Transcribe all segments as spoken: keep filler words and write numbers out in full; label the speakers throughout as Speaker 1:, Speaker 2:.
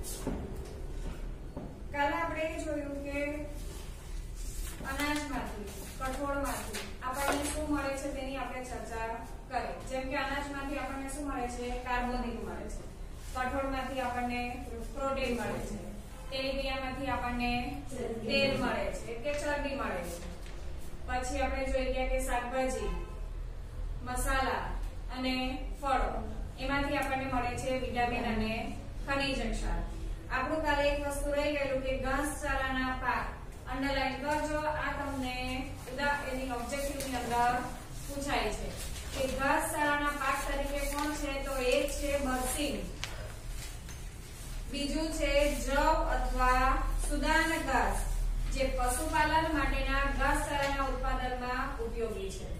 Speaker 1: કાલે આપણે જોયું કે અનાજમાંથી કઠોળમાંથી આપણને શું મળે છે તેની આપણે ચર્ચા કરી। જેમ કે અનાજમાંથી આપણને શું મળે છે? કાર્બોદિત મળે છે। કઠોળમાંથી આપણને પ્રોટીન મળે છે। તેલીબિયાંમાંથી આપણને તેલ મળે છે કે ચરબી મળે છે। પછી આપણે જોઈ ગયા કે શાકભાજી, મસાલા અને ફળો એમાંથી આપણને મળે છે વિટામિન અને ખનિજ ક્ષાર। આપણું કાલે એક વસ્તુ રહી ગયેલું કે ઘાસચારાના પાક અંડરલાઈન કરજો। આ તમને એની ઓબ્જેક્ટિવ ની અંદર પૂછાય છે કે ઘાસચારાના પાક તરીકે કોણ છે? તો એક છે બરસીમ, બીજું છે જવ અથવા સુદાન ઘાસ, જે પશુપાલન માટેના ઘાસચારાના ઉત્પાદનમાં ઉપયોગી છે।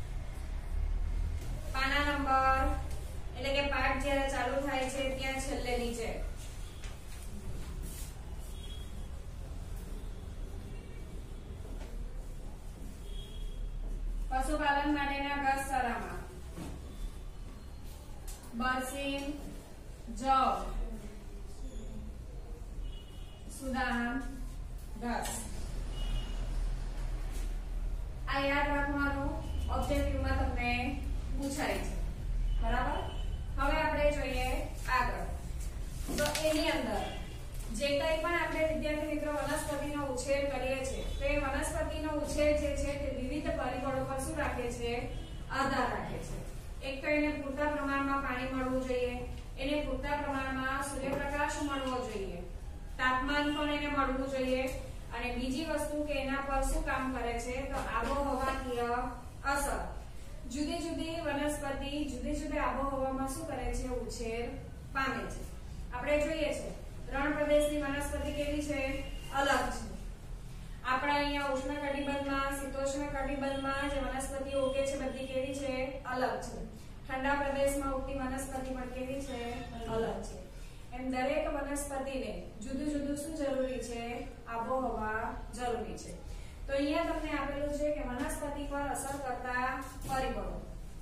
Speaker 1: પાના નંબર એટલે કે પાઠ જ્યારે ચાલુ થાય છે ત્યાં છેલ્લે નીચે પશુપાલન માટેના ઘાસચારામાં બરસીમ, જવ, સુદાન ઘાસ આ યાદ રાખવાનું ઓબ્જેક્ટિવમાં તમને પૂછાય છે, બરાબર। હવે આપણે જોઈએ આગળ। તો એની અંદર જે કંઈ પણ આપણે વિદ્યાર્થી મિત્રો વનસ્પતિનો ઉછેર કરીએ છીએ તો એ વનસ્પતિનો ઉછેર જે છે તે વિવિધ પરિબળો પર શું રાખે છે? આધાર રાખે છે। એક તો એને પૂરતા પ્રમાણમાં પાણી મળવું જોઈએ, એને પૂરતા પ્રમાણમાં સૂર્યપ્રકાશ મળવો જોઈએ, તાપમાન પણ એને મળવું જોઈએ, અને બીજી વસ્તુ કે એના પર શું કામ કરે છે? તો આબોહવાકીય અસર। જુદી જુદી વનસ્પતિ જુદી જુદી આબોહવામાં શું કરે છે? ઉછેર પામે છે। આપણે જોઈએ છે રણ પ્રદેશની વનસ્પતિ કેવી છે? અલગ છે। આપણા અહીંયા ઉષ્ણકટિબંધમાં, શીતોષ્ણ કટિબંધમાં જે વનસ્પતિઓ ઉગે છે બધી કેવી છે? અલગ છે। ઠંડા પ્રદેશમાં ઉગતી વનસ્પતિ પણ કેવી છે? અલગ છે। એમ દરેક વનસ્પતિને જુદું જુદું શું જરૂરી છે? આબોહવા જરૂરી છે। તો અહીંયા તમને આપેલું છે કે વનસ્પતિ પર અસર કરતા પરિબળો।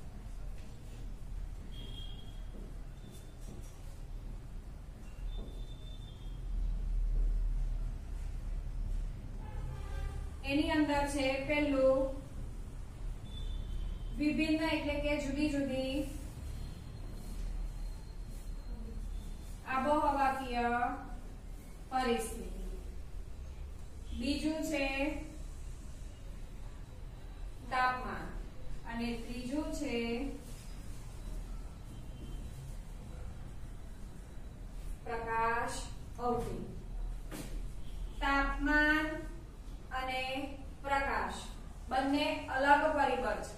Speaker 1: એની અંદર છે પહેલું વિભિન્ન એટલે કે જુદી જુદી આબોહવાકીય પરિસ્થિતિ, બીજું છે તાપમાન, અને ત્રીજું છે પ્રકાશ અવધિ। તાપમાન અને પ્રકાશ બંને અલગ પરિબળ છે।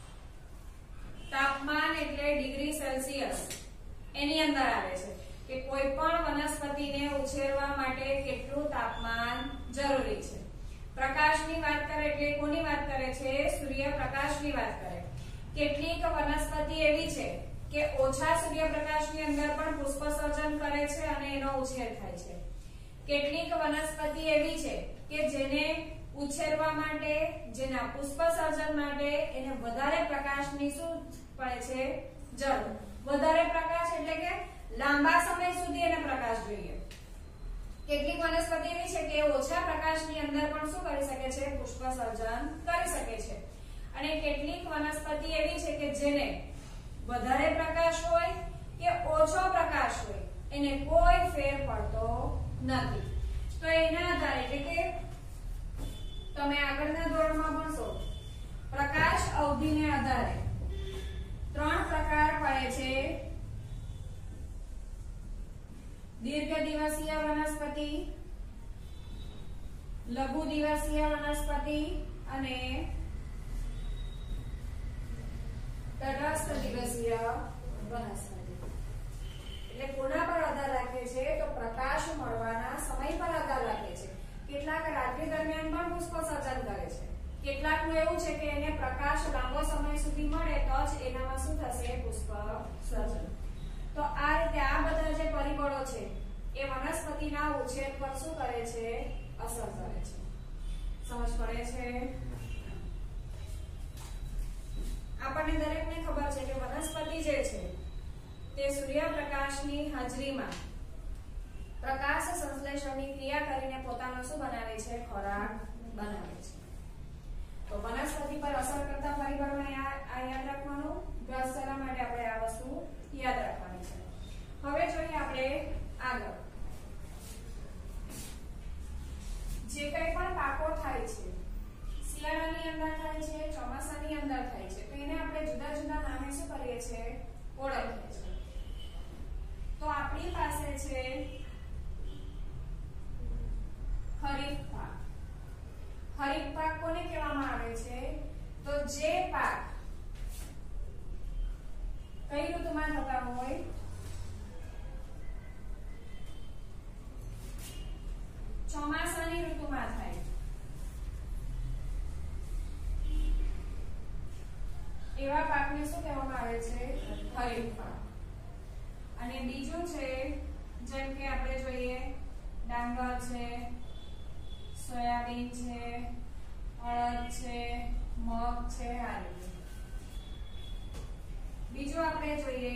Speaker 1: તાપમાન એટલે ડિગ્રી સેલ્સિયસ એની અંદર આવે છે કે કોઈ પણ વનસ્પતિને ઉછેરવા માટે કેટલું તાપમાન જરૂરી છે। પ્રકાશની વાત કરે એટલે કોની વાત કરે છે? સૂર્યપ્રકાશની વાત કરે। કેટલીક વનસ્પતિ એવી છે કે ઓછા સૂર્યપ્રકાશની અંદર પણ પુષ્પસર્જન કરે છે અને એનો ઉછેર થાય છે। કેટલીક વનસ્પતિ એવી છે કે જેને ઉછેરવા માટે, જેના પુષ્પસર્જન માટે એને વધારે પ્રકાશની શું પડે છે? જરૂર। વધારે પ્રકાશ એટલે કે લાંબા સમય સુધી એને પ્રકાશ જોઈએ। કેટલીક વનસ્પતિ એવી છે કે ઓછા પ્રકાશની અંદર પણ શું કરી શકે છે? પુષ્પસર્જન કરી શકે છે। અને કેટલીક વનસ્પતિ એવી છે કે જેને વધારે પ્રકાશ હોય કે ઓછો પ્રકાશ હોય એને કોઈ ફેર પડતો નથી। તો એના આધારે એટલે કે તમે આગળના ધોરણમાં ભણશો પ્રકાશ અવધિને આધારે ત્રણ પ્રકાર પડે છે: દીર્ઘ દિવસીય વનસ્પતિ, લઘુ દિવસીય વનસ્પતિ અને તટસ્થ દિવસીય વનસ્પતિ। એટલે કોના પર આધાર રાખે છે? તો પ્રકાશ મળવાના સમય પર આધાર રાખે છે। કેટલાક રાત્રિ દરમિયાન પણ પુષ્પસર્જન કરે છે, કેટલાકનું એવું છે કે એને પ્રકાશ લાંબો સમય સુધી મળે તો જ એનામાં શું થશે? પુષ્પસર્જન। તો આ રીતે આ બધા જે પરિબળો છે એ વનસ્પતિના ઉછેર પર શું કરે છે? અસર કરે છે। સમજ પડે છે? આપણને દરેકને ખબર છે કે વનસ્પતિ જે છે તે સૂર્યપ્રકાશની હાજરીમાં પ્રકાશ પાચનની ક્રિયા કરીને પોતાનો શું બનાવે છે? ખોરાક બનાવે છે. તો વનસ્પતિ પર અસર કરતા પરિબળોને આ યાદ રાખવાનું. ઘાસ ચારા માટે આપણે આ વસ્તુ યાદ રાખવાની છે. હવે જોઈએ આપણે આગળ જે કંઈ પણ પાકો થાય છે, શિયાળાની અંદર થાય છે, ચોમાસાની અંદર થાય છે, તો એને આપણે જુદા જુદા નામે શું કરીએ છીએ? ઓળખીએ છીએ. તો આપણી પાસે છે ખરીફ પાક. ખરીફ પાક કોને કહેવામાં આવે છે? તો જે પાક કઈ ઋતુમાં થતા હોય? ચોમાસાની ઋતુમાં થાય એવા પાકને શું કહેવામાં આવે છે? ખરીફ પાક. અને બીજું છે જેમ કે આપણે જોઈએ ડાંગર છે, સોયાબીન છે, અડદ છે, મગ છે, આ રીતે. બીજું આપણે જોઈએ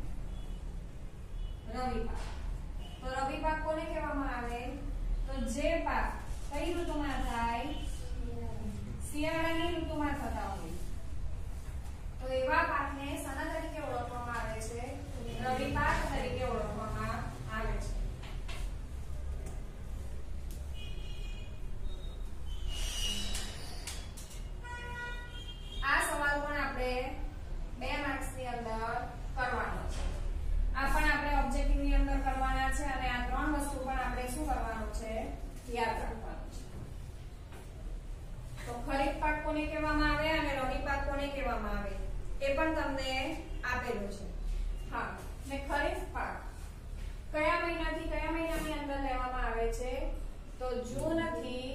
Speaker 1: રવિ પાક. તો રવિ પાક કોને કહેવામાં આવે? તો જે પાક કઈ ઋતુમાં થાય? શિયાળાની ઋતુમાં થતા હોય તો એવા પાકને શાના તરીકે ઓળખવામાં આવે છે? રવિ પાક તરીકે ઓળખવામાં આવે છે. આ સવાલ પણ આપણે બે માર્ક્સ ની અંદર કરવાનો છે. આ પણ આપણે ઓબ્જેક્ટિવ ની અંદર કરવાના છે અને આ ત્રણ વસ્તુ પણ આપણે શું કરવાનું છે? યાદ રાખવાનું છે. તો ખરીફ પાક કોને કહેવામાં આવે અને રવિ પાક કોને કહેવામાં આવે એ પણ તમને આપેલું છે. હા, ને ખરીફ પાક કયા મહિનાથી કયા મહિનાની અંદર લેવામાં આવે છે? તો જૂન થી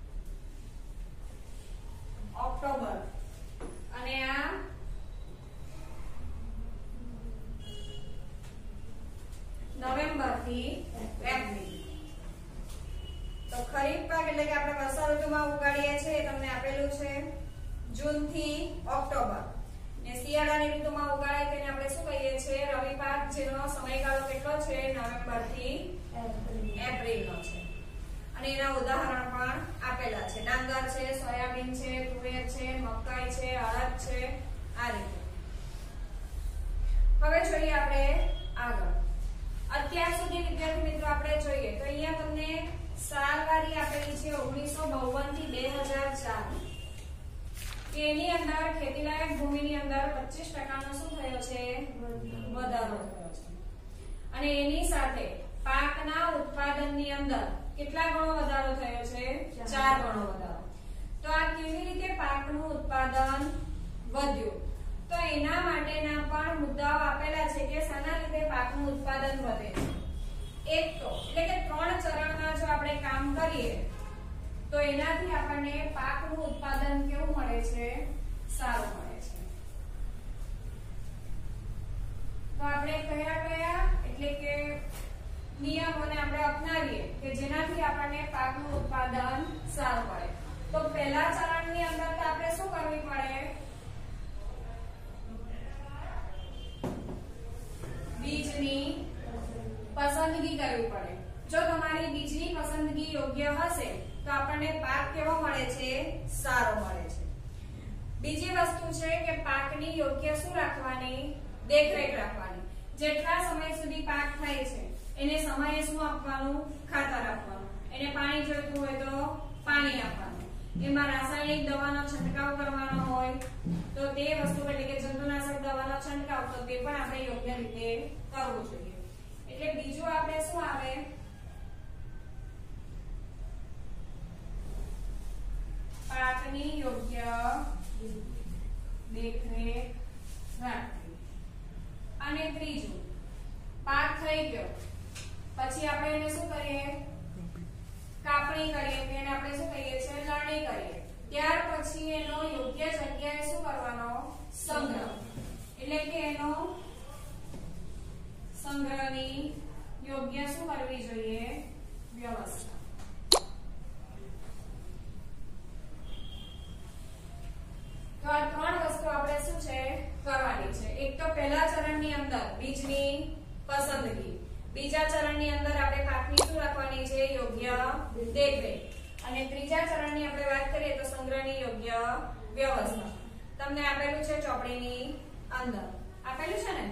Speaker 1: ઓક્ટોબર અને આ નવેમ્બર થી એપ્રિલ. તો ખરીફ પાક એટલે કે આપણે વર્ષા ઋતુમાં ઉગાડીએ છીએ એ તમને આપેલું છે જૂન થી ઓક્ટોબર. ને શિયાળાની ઋતુમાં ઉગાડાય તેને આપણે શું કહીએ છીએ? રવિ પાક, જેનો સમયગાળો કેટલો છે? નવેમ્બર થી એપ્રિલ નો છે. અને એના ઉદાહરણ પણ આપેલા છે. ડાંગર છે, સોયાબીન છે, તુવેર છે, મકાઈ છે, અડદ છે, આ રીતે. હવે જોઈએ આપણે આગળ. અત્યાર સુધી વિદ્યાર્થી મિત્રો આપણે જોઈએ તો અહીંયા તમને સાલવારી આપેલી છે ઓગણીસો બાવન થી બે હજાર ચાર. કે એની અંદર ખેતીલાયક ભૂમિની અંદર પચીસ ટકા નો શું થયો છે? વધારો થયો છે. અને એની સાથે પાકના ઉત્પાદનની અંદર કેટલા ગણો વધારો થયો છે? ચાર ગણો વધારો. તો આ કેવી રીતે પાકનું ઉત્પાદન વધ્યું? તો એના માટેના પણ મુદ્દાઓ આપેલા છે કે શાના લીધે પાકનું ઉત્પાદન વધે છે. એક તો એટલે કે ત્રણ ચરણમાં જો આપણે કામ કરીએ તો એનાથી આપણને પાકનું ઉત્પાદન કેવું મળે છે? સારું મળે છે. તો આપણે કયા કયા એટલે કે નિયમોને આપણે અપનાવીએ કે જેનાથી આપણને પાકનું ઉત્પાદન સારું મળે? તો પહેલા ચરણની અંદર તો આપણે શું કરવી પડે? બીજની પસંદગી કરવી પડે. જો તમારી બીજની પસંદગી યોગ્ય હશે તો આપણને પાક કેવો મળે છે? સારો મળે છે. બીજી વસ્તુ છે કે પાકની યોગ્ય શું રાખવાની? દેખરેખ રાખવાની. જેટલા સમય સુધી પાક થાય છે એને સમયે શું આપવાનું? ખાતર આપવાનું. એને પાણી જોઈતું હોય તો પાણી આપવાનું. એમાં રાસાયણિક દવાનો છંટકાવ કરવાનો હોય તો તે વસ્તુ એટલે કે જંતુનાશક દવાનો છંટકાવ તો તે પણ આપણે યોગ્ય રીતે કરવું જોઈએ. એટલે બીજું આપણે શું આવે? પાકની યોગ્ય દેખરેખ રાખવી. અને ત્રીજું, પાક થઈ ગયો પછી આપણે એને શું કરીએ? કાપણી કરીએ. એને આપણે શું કહીએ છીએ? લણણી કરીએ. ત્યાર પછી એનો યોગ્ય જગ્યાએ શું કરવાનો? સંગ્રહ. એટલે કે એનો સંગ્રહની યોગ્ય શું કરવી જોઈએ? વ્યવસ્થા. તો આ ત્રણ વસ્તુ આપણે શું છે? કરવાની છે. એક તો પહેલા ચરણની અંદર બીજની પસંદગી. બીજા ચરણની અંદર આપણે પાકની શું રાખવાની છે? યોગ્ય દેખરેખ અને ત્રીજા ચરણની આપણે વાત કરીએ તો સંગ્રહની યોગ્ય વ્યવસ્થા. તમને આપેલું છે ચોપડીની અંદર આપેલું છે ને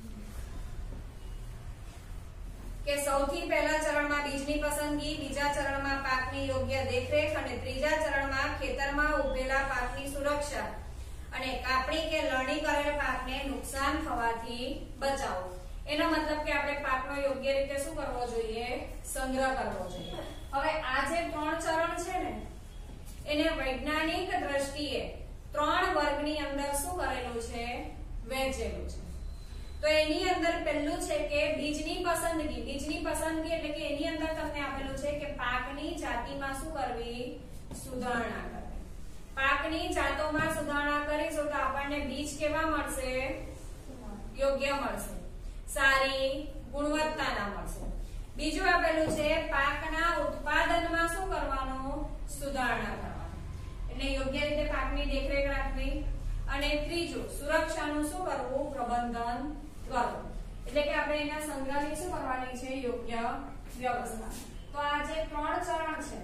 Speaker 1: કે સૌથી પહેલા ચરણમાં બીજની પસંદગી, બીજા ચરણમાં પાકની યોગ્ય દેખરેખ અને ત્રીજા ચરણમાં ખેતરમાં ઉભેલા પાકની સુરક્ષા અને કાપણી કે લણણી કરેલ પાકને નુકસાન થવાથી બચાવો. એનો મતલબ કે આપણે પાકનો યોગ્ય રીતે શું કરવો જોઈએ? સંગ્રહ કરવો જોઈએ. હવે આ જે ત્રણ ચરણ છે ને એને વૈજ્ઞાનિક દ્રષ્ટિએ ત્રણ વર્ગની અંદર શું કરેલું છે? વહેંચેલું છે. તો એની અંદર પહેલું છે કે બીજની પસંદગી. બીજની પસંદગી એટલે કે એની અંદર તમને આપેલું છે કે પાકની જાતિમાં શું કરવી? સુધારણા કરવી. પાકની જાતોમાં સુધારણા કરીશું તો આપણને બીજ કેવા મળશે? યોગ્ય મળશે, સારી ગુણવત્તાના મળશે. બીજું આપેલું છે પાકના ઉત્પાદનમાં શું કરવાનું? સુધારણા કરવાની, એટલે યોગ્ય રીતે પાકની દેખરેખ રાખવી. અને ત્રીજું સુરક્ષાનું શું કરવું? પ્રબંધન કરવું. એટલે કે આપણે એના સંગ્રહની શું કરવાની છે? યોગ્ય વ્યવસ્થા. તો આ જે ત્રણ ચરણ છે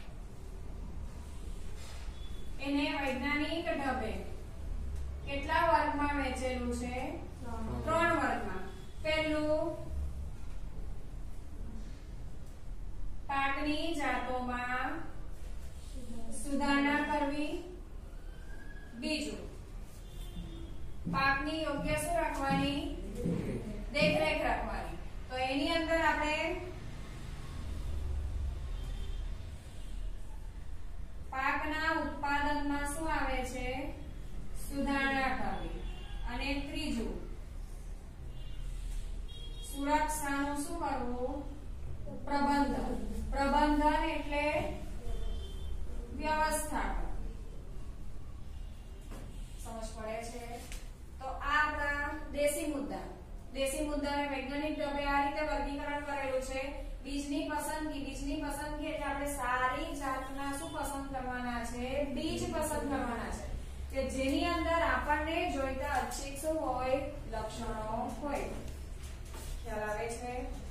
Speaker 1: એને વૈજ્ઞાનિક ઢબે કેટલા વર્ગમાં વહેંચેલું છે? ત્રણ વર્ગમાં. પહેલું પાકની જાતોમાં સુધારણા કરવી. બીજું પાકની યોગ્ય શું રાખવાની? દેખરેખ રાખવાની. તો એની અંદર આપણે પાકના ઉત્પાદનમાં શું આવે છે? સુધારણા કરવી. અને ત્રીજું સુરક્ષાનું શું કરવું? પ્રબંધન. પ્રબંધન એટલે વ્યવસ્થા. સમજ પડે છે? તો આ આપણા દેશી મુદ્દા. દેશી મુદ્દાને વૈજ્ઞાનિક ઢબે આ રીતે વર્ગીકરણ કરેલું છે. બીજની પસંદગી. બીજની પસંદગી એટલે આપણે સારી જાતના શું પસંદ કરવાના છે? બીજ પસંદ કરવાના છે કે જેની અંદર આપણને જોઈતા અચ્છિક શું હોય? લક્ષણો હોય. ખ્યાલ આવે છે?